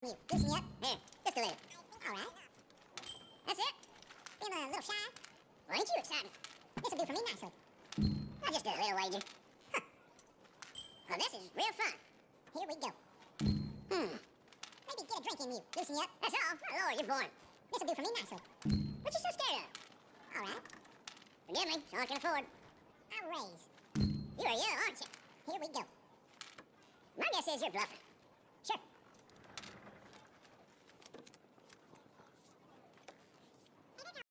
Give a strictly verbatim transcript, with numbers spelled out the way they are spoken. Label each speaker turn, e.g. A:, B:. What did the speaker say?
A: You loosen you up? Here, just a little. All right. That's it? Feeling a little shy? Well, ain't you excited? This'll do for me nicely. Not just a little wager. Huh. Well, this is real fun. Here we go. Hmm. Maybe get a drink in you. Loosen you up. That's all. My Lord, you're born. This'll do for me nicely. What you so scared of? All right. Forgive me, so I can afford. I'll raise. You are you, aren't you? Here we go. My guess is you're bluffing. Sure.